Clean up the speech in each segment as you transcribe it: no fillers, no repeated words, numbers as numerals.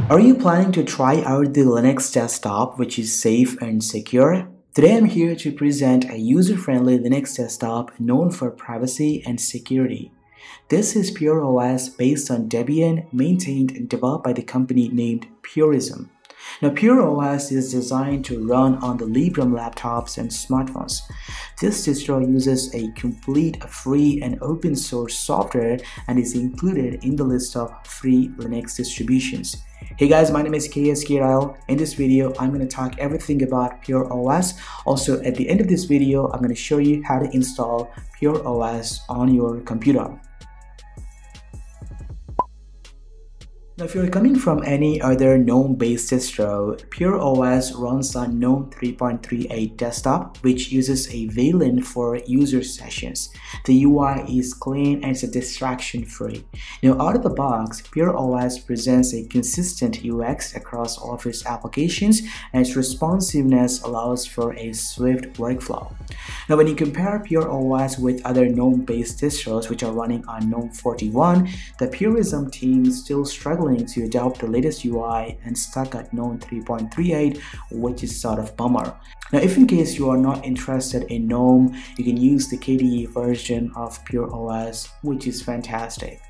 Are you planning to try out the Linux desktop, which is safe and secure? Today I'm here to present a user-friendly Linux desktop known for privacy and security. This is PureOS based on Debian, maintained and developed by the company named Purism. Now, PureOS is designed to run on the Librem laptops and smartphones. This distro uses a complete free and open source software and is included in the list of free Linux distributions. Hey guys, my name is KSKRL. In this video, I'm going to talk everything about PureOS. Also, at the end of this video, I'm going to show you how to install PureOS on your computer. Now, if you're coming from any other GNOME-based distro, PureOS runs on GNOME 3.38 desktop, which uses a VLAN for user sessions. The UI is clean and it's distraction-free. Now, out of the box, PureOS presents a consistent UX across all of its applications, and its responsiveness allows for a swift workflow. Now, when you compare PureOS with other GNOME-based distros which are running on GNOME 41, the Purism team is still struggling to adopt the latest UI and stuck at GNOME 3.38, which is sort of bummer. Now, if in case you are not interested in GNOME, you can use the KDE version of PureOS, which is fantastic.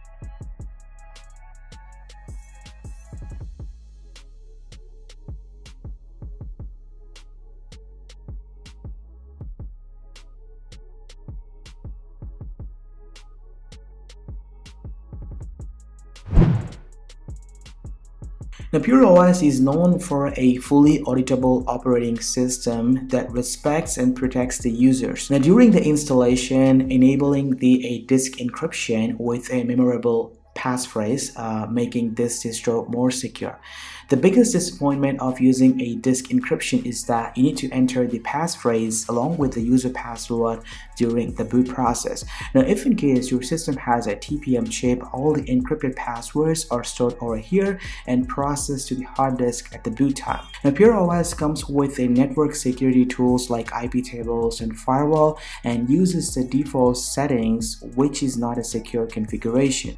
Now, PureOS is known for a fully auditable operating system that respects and protects the users. Now, during the installation, enabling a disk encryption with a memorable passphrase, making this distro more secure. The biggest disappointment of using a disk encryption is that you need to enter the passphrase along with the user password during the boot process. Now, if in case your system has a TPM chip, all the encrypted passwords are stored over here and processed to the hard disk at the boot time. Now, PureOS comes with a network security tools like IP tables and firewall and uses the default settings, which is not a secure configuration.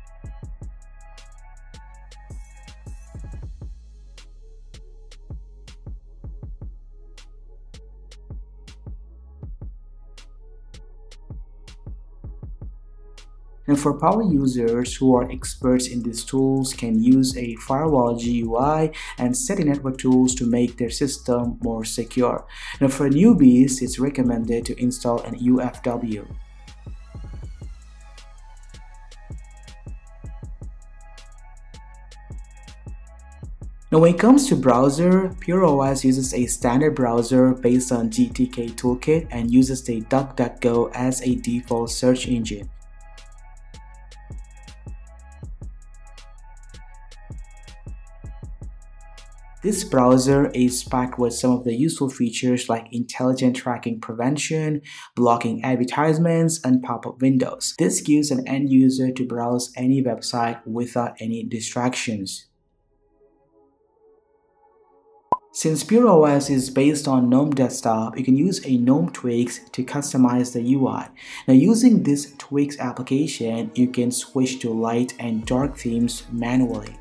And for power users who are experts in these tools can use a firewall GUI and set the network tools to make their system more secure. Now, for newbies, it's recommended to install an UFW. Now, when it comes to browser, PureOS uses a standard browser based on GTK Toolkit and uses the DuckDuckGo as a default search engine. This browser is packed with some of the useful features like intelligent tracking prevention, blocking advertisements, and pop-up windows. This gives an end user to browse any website without any distractions. Since PureOS is based on GNOME desktop, you can use a GNOME Tweaks to customize the UI. Now, using this Tweaks application, you can switch to light and dark themes manually.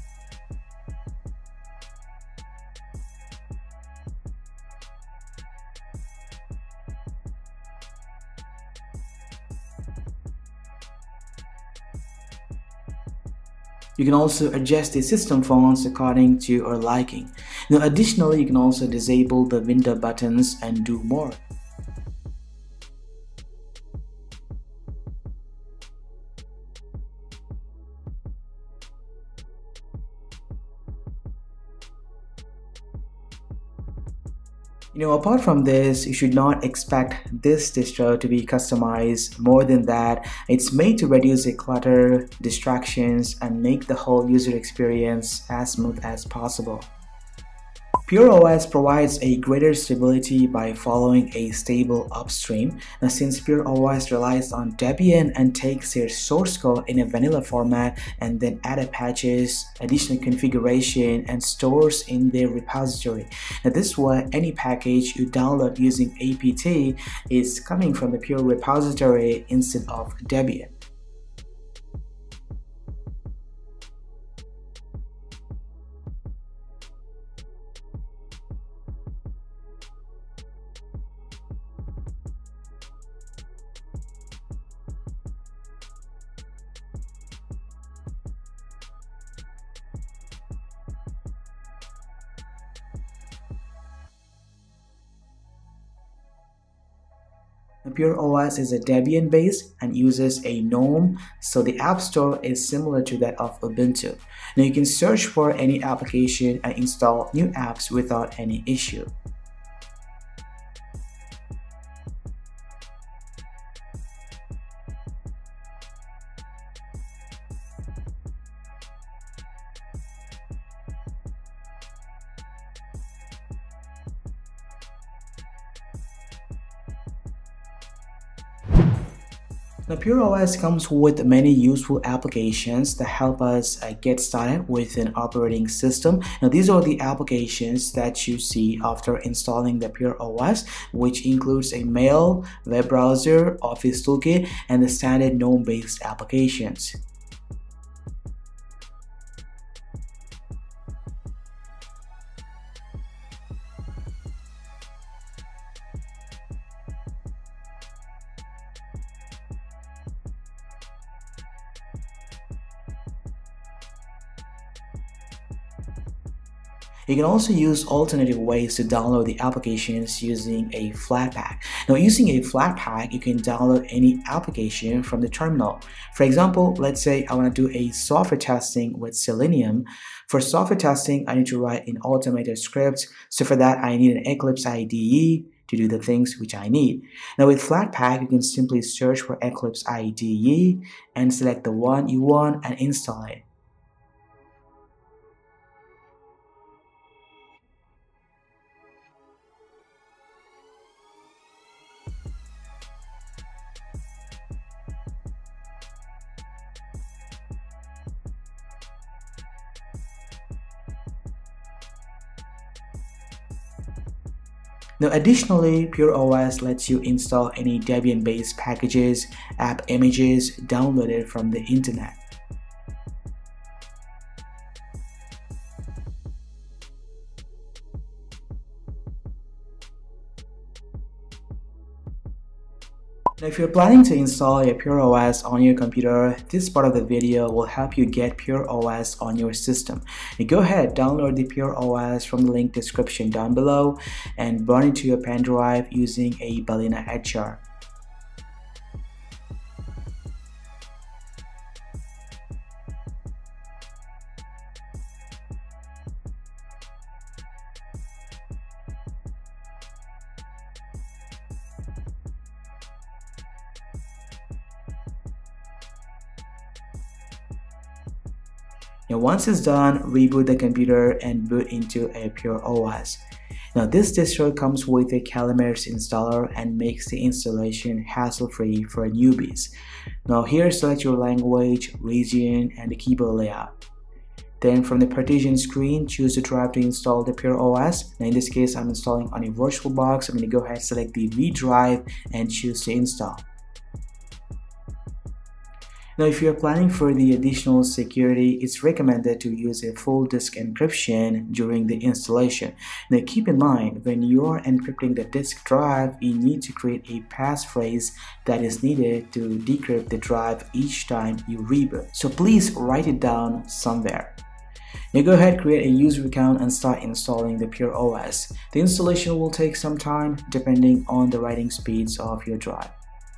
You can also adjust the system fonts according to your liking. Now, additionally, you can also disable the window buttons and do more. Apart from this, you should not expect this distro to be customized more than that. It's made to reduce the clutter, distractions, and make the whole user experience as smooth as possible. PureOS provides a greater stability by following a stable upstream. Now, since PureOS relies on Debian and takes their source code in a vanilla format and then add patches, additional configuration, and stores in their repository. Now, this way, any package you download using apt is coming from the Pure repository instead of Debian. PureOS is a Debian based and uses a GNOME, so the App Store is similar to that of Ubuntu. Now you can search for any application and install new apps without any issue. Now, PureOS comes with many useful applications that help us get started with an operating system. Now, these are the applications that you see after installing the PureOS, which includes a mail, web browser, Office Toolkit, and the standard GNOME-based applications. You can also use alternative ways to download the applications using a Flatpak. Now, using a Flatpak, you can download any application from the terminal. For example, let's say I want to do a software testing with Selenium. For software testing, I need to write an automated script. So for that, I need an Eclipse IDE to do the things which I need. Now with Flatpak, you can simply search for Eclipse IDE and select the one you want and install it. Now additionally, PureOS lets you install any Debian-based packages, app images downloaded from the internet. Now, if you're planning to install a PureOS on your computer, this part of the video will help you get PureOS on your system. Now, go ahead, download the PureOS from the link description down below and burn it to your pen drive using a Balena HR. Now once it's done, reboot the computer and boot into a PureOS. Now this distro comes with a calamares installer and makes the installation hassle-free for newbies. Now here, select your language, region, and the keyboard layout. Then from the partition screen, choose the drive to install the PureOS. Now in this case, I'm installing on a VirtualBox. I'm going to go ahead, select the V drive and choose to install. Now, if you're planning for the additional security, it's recommended to use a full disk encryption during the installation. Now, keep in mind, when you're encrypting the disk drive, you need to create a passphrase that is needed to decrypt the drive each time you reboot. So please write it down somewhere. Now go ahead, create a user account and start installing the PureOS. The installation will take some time depending on the writing speeds of your drive.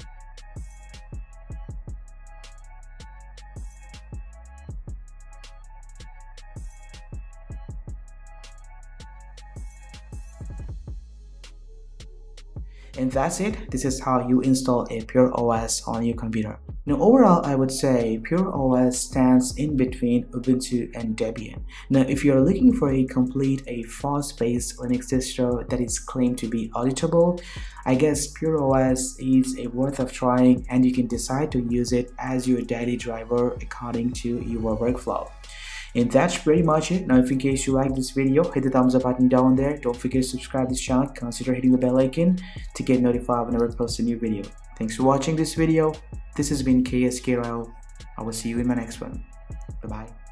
And that's it. This is how you install a PureOS on your computer. Now overall, I would say PureOS stands in between Ubuntu and Debian. Now if you're looking for a fast-paced Linux distro that is claimed to be auditable, I guess PureOS is a worth of trying, and you can decide to use it as your daily driver according to your workflow. And that's pretty much it. Now if in case you like this video, hit the thumbs up button down there. Don't forget to subscribe to this channel. Consider hitting the bell icon to get notified whenever I post a new video. Thanks for watching this video. This has been KSKRL. I will see you in my next one. Bye bye.